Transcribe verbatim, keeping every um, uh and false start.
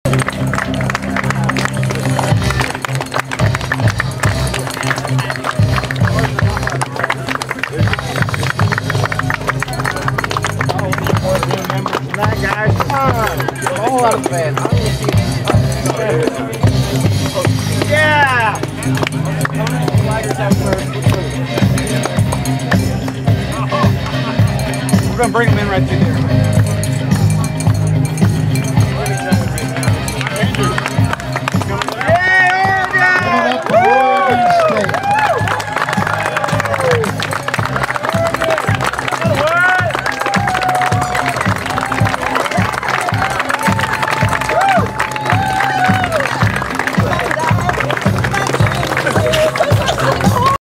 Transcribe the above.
Yeah! We're gonna bring them in right through here.